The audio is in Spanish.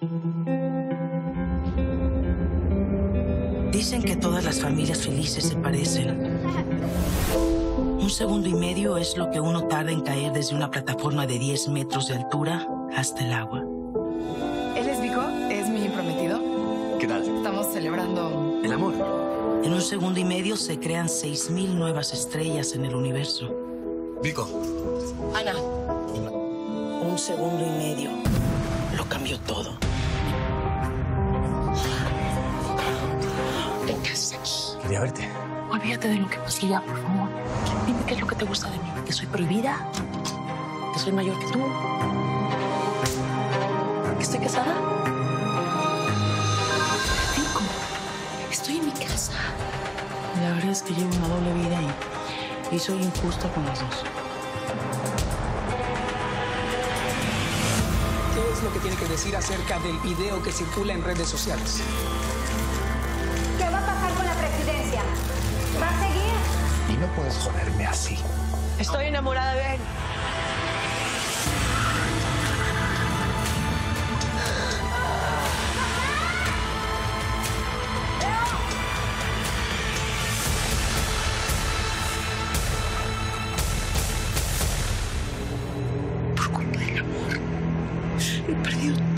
Dicen que todas las familias felices se parecen. 1 segundo y medio es lo que uno tarda en caer desde una plataforma de 10 metros de altura hasta el agua. Él es Vico, es mi prometido. ¿Qué tal? Estamos celebrando El amor. En 1 segundo y medio se crean 6,000 nuevas estrellas en el universo. Vico. Ana. 1 segundo y medio lo cambió todo. ¿Qué haces aquí? Quería verte. Olvídate de lo que pasó ya, por favor. Dime qué es lo que te gusta de mí. ¿Que soy prohibida? ¿Que soy mayor que tú? ¿Que estoy casada? Vico, estoy en mi casa. La verdad es que llevo una doble vida y soy injusta con las dos. ¿Qué es lo que tiene que decir acerca del video que circula en redes sociales? ¿Qué va a pasar con la presidencia? ¿Va a seguir? Y no puedes joderme así. Estoy enamorada de él. Por culpa del amor, he perdido